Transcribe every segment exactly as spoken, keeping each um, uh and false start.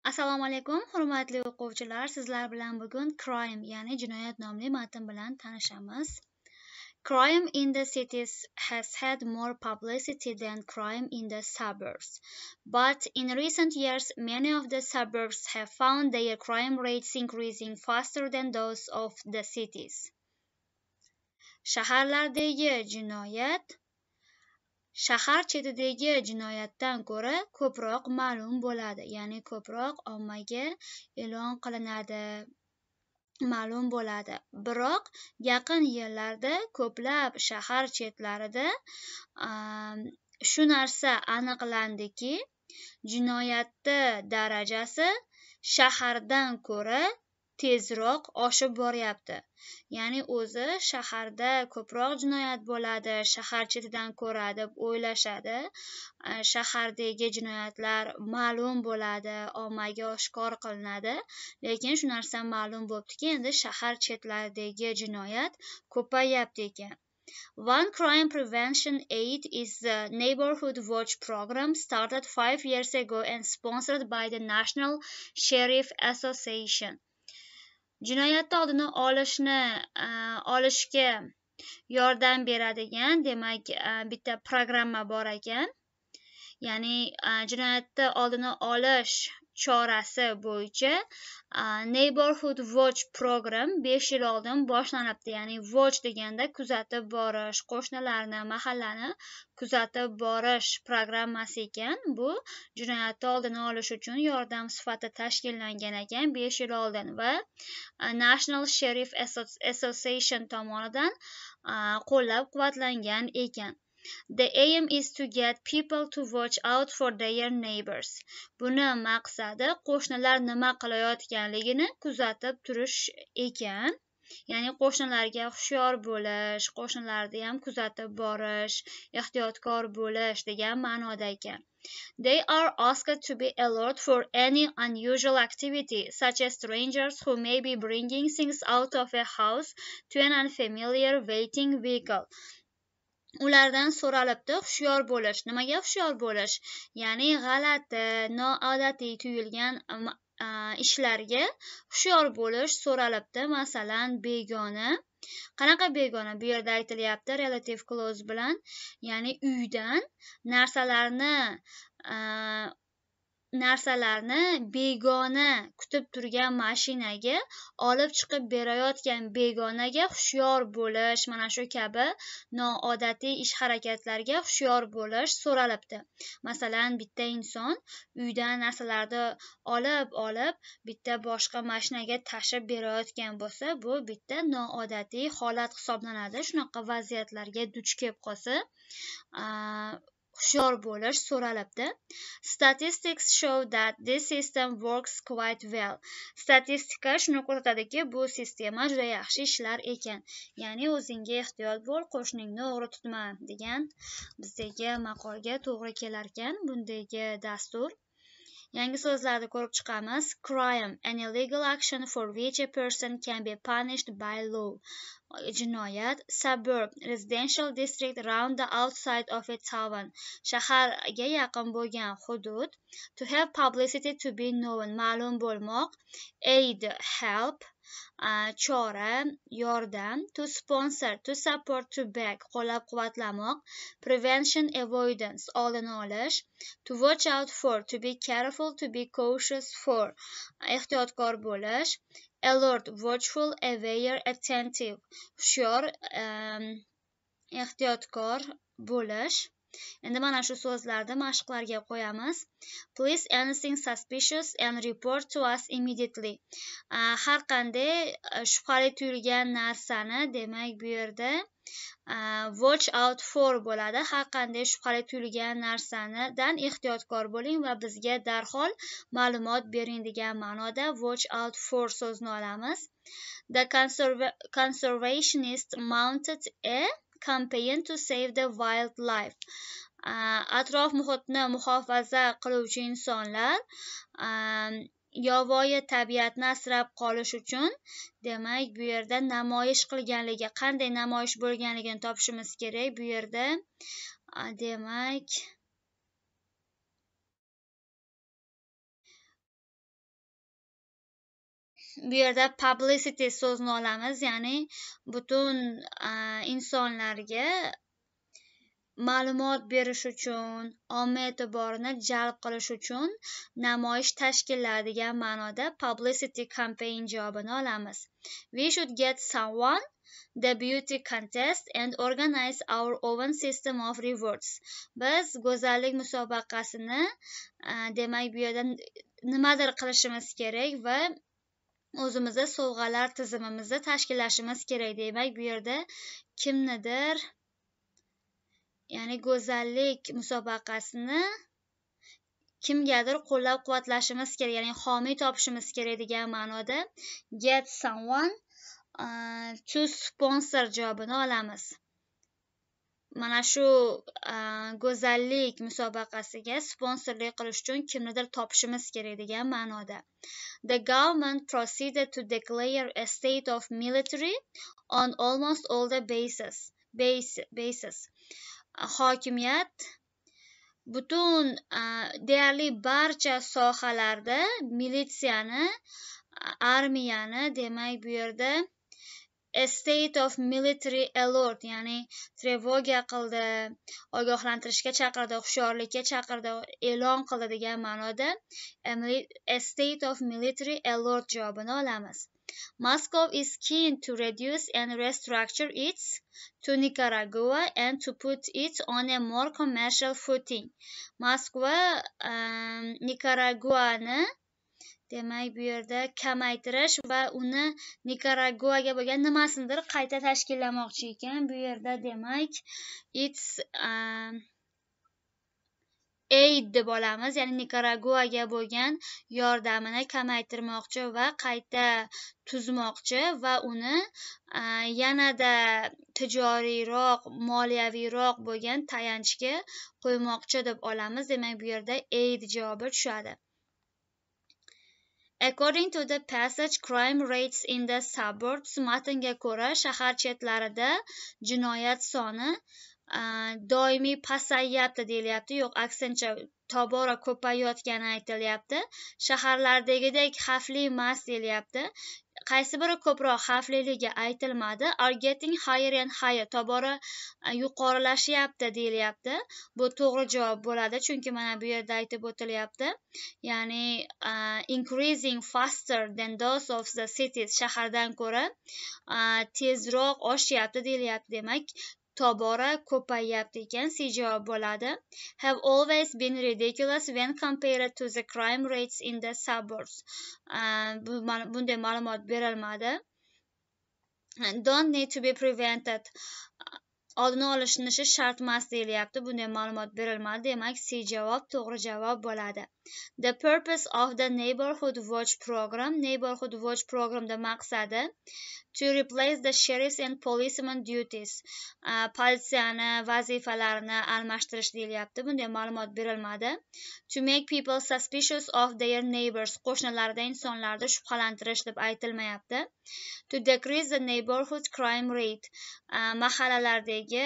Assalomu alaykum, hurmatli o'quvchilar. Sizlar bilan bugun crime, ya'ni jinoyat nomli matn bilan tanishamiz. Crime in the cities has had more publicity than crime in the suburbs. But in recent years, many of the suburbs have found their crime rates increasing faster than those of the cities. Shaharlardagi jinoyat shahar chetidagi jinoyatdan ko'ra ko'proq ma'lum bo'ladi, ya'ni ko'proq ommaga e'lon qilinadi, ma'lum bo'ladi. Biroq yaqin yillarda ko'plab shahar chetlarida shu narsa aniqlandiki, jinoyatni darajasi shahardan ko'ra tezroq oshib boryapti. Ya'ni o'zi shaharda ko'proq jinoyat bo'ladi, shahar chetidan ko'ra deb o'ylashadi. Shahardagi jinoyatlar ma'lum bo'ladi, ommaga oshkor qilinadi. Lekin shu narsa ma'lum bo'libdiki, endi shahar chetlaridagi jinoyat ko'payapti ekan. One crime prevention aid is the Neighborhood Watch program started five years ago and sponsored by the National Sheriff Association. Jinoyatni oldini olishni olishga yordam beradigan, demak, bitta programma bor ekan. Ya'ni jinoyatni oldini olish chorasi bo'yicha Neighborhood Watch program besh yil oldin boshlanibdi. Ya'ni watch deganda kuzatib borish, qo'shnilarni, mahallani kuzatib borish programmasi ekan. Bu jinoyatni oldini olish uchun yordam sifatida tashkillangan ekan besh yil oldin va National Sheriff Association tomonidan qo'llab-quvvatlangan ekan. The aim is to get people to watch out for their neighbors. Buni maqsadi qo'shnilar nima qilayotganligini kuzatib turish ekan. Ya'ni qo'shnilarga hushyor bo'lish, qo'shnilarni ham kuzatib borish, ehtiyotkor bo'lish degan ma'noda ekan. They are asked to be alert for any unusual activity, such as strangers who may be bringing things out of a house to an unfamiliar waiting vehicle. Ulardan so'ralibdi hushyor bo'lish. Nimaga hushyor bo'lish? Ya'ni g'alati, noodatiy tuyulgan ishlarga hushyor bo'lish so'ralibdi. Masalan, begona. Qanaqa begona? Bu yerda aytilyapti relative clause bilan, ya'ni uydan narsalarni narsalarni begona kutib turgan mashinaga olib chiqib berayotgan begonaga hushyor bo'lish, mana shu kabi noodatiy ish harakatlarga hushyor bo'lish so'ralibdi. Masalan, bitta inson uydan narsalarni olib olib bitta boshqa mashinaga tashib berayotgan bo'lsa, bu bitta noodatiy holat hisoblanadi. Shunaqa vaziyatlarga duch kelib qolsa, hushyor bo'lish so'ralibdi. Statistics show that this system works quite well. Statistika shuni ko'rsatadiki, bu sistema juda yaxshi ishlar ekan. Ya'ni o'zingga ehtiyot bo'l, qo'shningni o'g'ri tutma degan bizdagi maqolga to'g'ri kelar ekan bundagi dastur. Yangi so'zlarni ko'rib chiqamiz. Crime, an illegal action for which a person can be punished by law. Jinoyat. Suburb, residential district around the outside of a town. Shaharga yaqin bo'lgan hudud. To have publicity, to be known, ma'lum bo'lmoq. Aid, help, chora, yordam. To sponsor, to support, to back, qo'llab-quvvatlamoq. Prevention, avoidance, oldini olish. To watch out for, to be careful, to be cautious for, ehtiyotkor bo'lish. Alert, watchful, aware, attentive, hushyor, ehtiyotkor bo'lish. Endi mana shu so'zlarni mashqlarga qo'yamiz. Please anything suspicious and report to us immediately. Har qanday shubhali tuyulgan narsani, demak bu yerda watch out for bo'ladi. Har qanday shubhali tuyulgan narsanidan ehtiyotkor bo'ling va bizga darhol ma'lumot bering degan ma'noda watch out for so'zini olamiz. The conserva conservationists mounted a campaign to save the wildlife. Atrof muhitni muhofaza qiluvchi insonlar yovvoyi tabiatni asrab qolish uchun, demak, bu yerda namoyish qilganligi, qanday namoyish bo'lganligini topishimiz kerak. Bu yerda demak bu yerda publicity so'zini olamiz, ya'ni butun insonlarga ma'lumot berish uchun, omma e'tiborini jalb qilish uchun namoyish tashkillaydigan ma'noda publicity campaign javobini olamiz. We should get someone the beauty contest and organize our own system of rewards. Biz go'zallik musobaqasini, demak bu yerda nimadir qilishimiz kerak va o'zimizda sovg'alar tizimimizni tashkillashimiz kerak. Demak bu yerda kimnidir, ya'ni go'zallik musobaqasini kimgadir qo'llab-quvvatlashimiz kerak, ya'ni homiy topishimiz kerak degan ma'noda get someone uh, to sponsor javobini olamiz. Mana shu uh, go'zallik musobaqasiga sponsorlik qilish uchun kimnidir topishimiz kerak degan ma'noda. The government proceeded to declare a state of military on almost all the bases. Base, bases. Hokimiyat butun deyarli barcha sohalarda militsiyani, armiyani, demak bu yerda a state of military alert, ya'ni trevoga qildi, ogohlantirishga chaqirdi, hushyorlikka chaqirdi, e'lon qildi degan ma'noda a state of military alert javobini olamiz. Moscow is keen to reduce and restructure its to Nicaragua and to put it on a more commercial footing. Moskva um, Nikaraguani, demak bu yerda kamaytirish va uni Nikaraguaga bo'lgan nimasidir qayta tashkillamoqchi ekan. Bu yerda demak its um, aid deb olamiz, ya'ni Nikaraguaga bo'lgan yordamini kamaytirmoqchi va qayta tuzmoqchi va uni uh, yanada tijoriyroq, moliyaviyroq bo'lgan tayanchga qo'ymoqchi deb olamiz. Demak bu yerda aid javobi tushadi. According to the passage, crime rates in the suburbs, matnga ko'ra shahar chetlarida jinoyat soni uh, doimiy pasayyapti deyilyapti. Yo'q, aksincha tobora ko'payayotgani aytilyapti. Shaharlardagidek xavfli emas deyilyapti. Qaysi biri ko'proq xavfliligi aytilmadi. Are getting higher and higher, tobora yuqorilashyapti deyilyapti. Bu to'g'ri javob bo'ladi, chunki mana bu yerda aytib o'tilyapti. Ya'ni uh, increasing faster than those of the cities, shahardan ko'ra uh, tezroq oshyapti deyilyapti. Demak tobora ko'payapti ekan, C javob bo'ladi. Have always been ridiculous when compared to the crime rates in the suburbs. Uh, bunday ma'lumot berilmadi. Don't need to be prevented. Oldini olinishi shart emas deyilyapti. Bunday ma'lumot berilmadi. Demak C javob to'g'ri javob bo'ladi. The purpose of the neighborhood watch program. Neighborhood watch programda maqsadi to replace the sheriffs and policemen duties. Uh, politsiyani vazifalarini almashtirish deyilyapti. Bunday ma'lumot berilmadi. To make people suspicious of their neighbors. Qo'shnilarida insonlarni shubhalantirish deb aytilmayapti. To decrease the neighborhood crime rate. Uh, mahallalardagi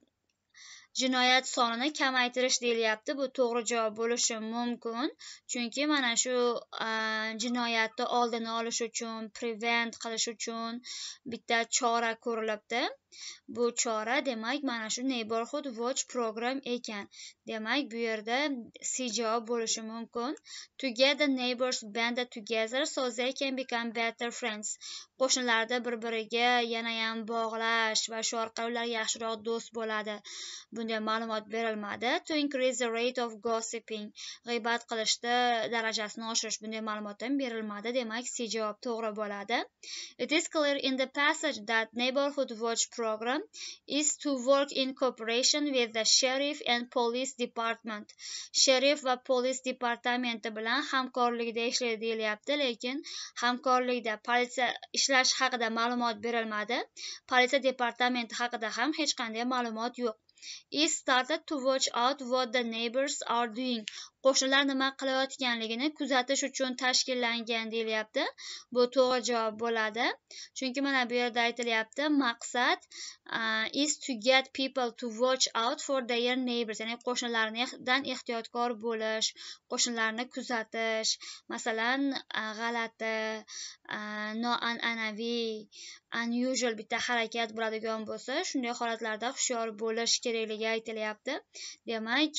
jinoyat sonini kamaytirish deyilyapti. Bu to'g'ri javob bo'lishi mumkin, chunki mana shu uh, jinoyatni oldini olish uchun, prevent qilish uchun bitta chora ko'rilibdi. Bu chora demak mana shu neighborhood watch program ekan. Demak bu yerda C javob bo'lishi mumkin. To get the neighbors banded together so they can become better friends. Qo'shnilarni bir-biriga yana ham bog'lash va shu orqali ular yaxshiroq do'st bo'ladi. Bunday ma'lumot berilmadi. To increase the rate of gossiping. G'iybat qilishda darajasini oshirish. Bunday ma'lumot ham berilmadi. Demak C javob to'g'ri bo'ladi. It is clear in the passage that neighborhood watch program is to work in cooperation with the sheriff and police department. Sheriff va polis departamenti bilan hamkorlikda ishlaydi deyilyapti, lekin hamkorlikda politsiya ishlash haqida ma'lumot berilmadi. Politsiya departamenti haqida ham hech qanday ma'lumot yo'q. Is started to watch out what the neighbors are doing. qo'shnilar nima qilayotganligini kuzatish uchun tashkillangan deyilyapti. Bu to'g'ri javob bo'ladi. Chunki mana bu yerda aytilyapti, maqsad uh, is to get people to watch out for their neighbors, ya'ni qo'shnilardan ehtiyotkor bo'lish, qo'shnilarni kuzatish, masalan, uh, g'alati, uh, noan'anaviy, unusual bitta harakat bo'ladigan bo'lsa, shunday holatlarda hushyor bo'lish kerakligi aytilyapti. Demak,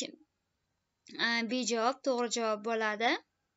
B javob to'g'ri javob bo'ladi.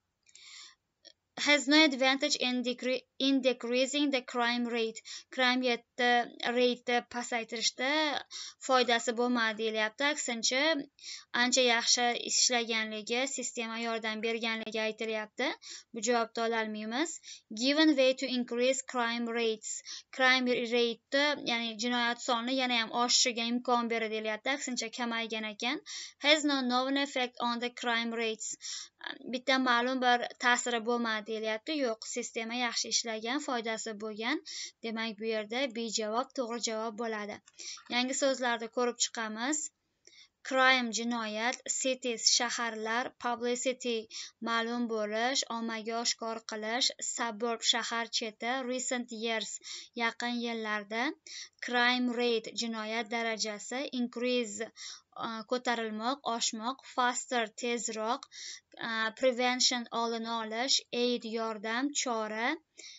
Has no advantage in, decre in decreasing the crime rate. Crime rate pasaytirishda foydasi bo'lmadi deyilyapti. Aksincha, ancha yaxshi ishlaganligi, sistema yordam berganligi aytilyapti. Bu javobni ola olmaymiz. Given way to increase crime rates. Crime rate, ya'ni jinoyat soni yana ham oshishiga imkon beradi deyilyapti. Aksincha kamaygan ekan. Has no known effect on the crime rates. Bitta ma'lum bir ta'siri bo'lmadi deyilyapti. Yo'q, sistema yaxshi ishlagan, foydasi bo'lgan. Demak, bu yerda B javob to'g'ri javob bo'ladi. Yangi so'zlarni ko'rib chiqamiz. Crime jinoyat, cities shaharlar, publicity ma'lum bo'lish, ommaga oshkor qilish, suburb shahar cheti, recent years yaqin yillarda, crime rate jinoyat darajasi, increase ko'tarilmoq, oshmoq, faster tezroq, prevention oldini olish, aid yordam, chora,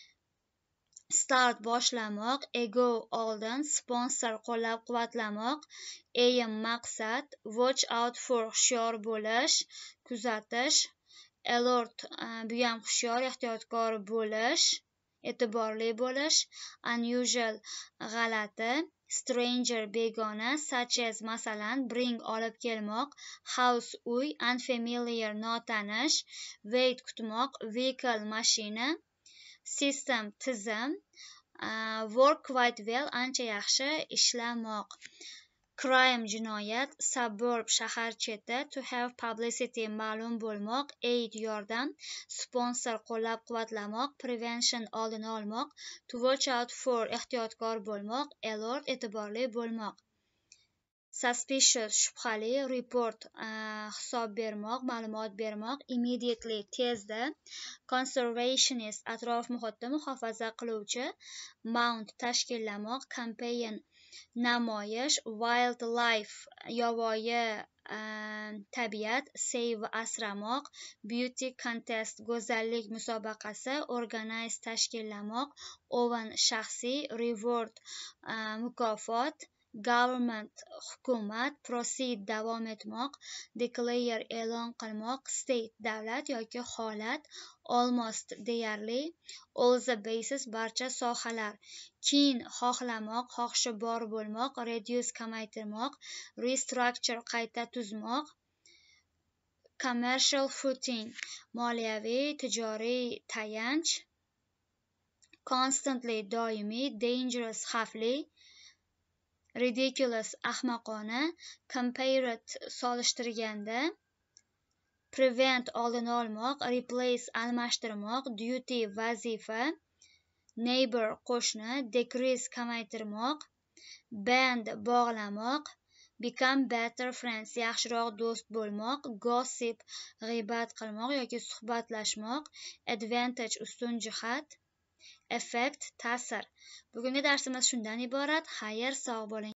start boshlamoq, ego oldin, sponsor qo'llab-quvvatlamoq, aim maqsad, watch out for hushyor bo'lish, kuzatish, alert bu ham hushyor, ehtiyotkor bo'lish, e'tiborli bo'lish, unusual g'alati, stranger begona, such as masalan bring olib kelmoq, house uy, unfamiliar notanish, wait kutmoq, vehicle mashina, system tizim, uh, work quite well ancha yaxshi ishlamoq. Crime jinoyat, suburb shahar cheti, to have publicity ma'lum bo'lmoq, aid yordam, sponsor qo'llab-quvvatlamoq, prevention oldini olmoq, to watch out for ehtiyotkor bo'lmoq, alert e'tiborli bo'lmoq. Suspicious shubhali, report uh, hisob bermoq, ma'lumot bermoq, immediately tezda, conservationist atrof muhitni muhofaza qiluvchi, mount tashkillamoq, campaign namoyish, wildlife yovvoyi uh, tabiat, save asramoq, beauty contest go'zallik musobaqasi, organize tashkillamoq, owen shaxsiy, reward uh, mukofot, government hukumat, proceed davom etmoq, declare e'lon qilmoq, state davlat yoki holat, almost deyarli, all the bases barcha sohalar, keen xohlamoq, xohishi bor bo'lmoq, reduce kamaytirmoq, restructure qayta tuzmoq, commercial footing moliyaviy tijoriy tayanch, constantly doimiy, dangerous xavfli, ridiculous ahmoqona, comparate solishtirganda, prevent oldini olmoq, replace almashtirmoq, duty vazifa, neighbor qo'shni, decrease kamaytirmoq, band bog'lamoq, become better friends yaxshiroq do'st bo'lmoq, gossip g'iybat qilmoq yoki suhbatlashmoq, advantage ustun jihat, effect ta'sir. Bugungi darsimiz shundan iborat. Xayr, sog' bo'ling.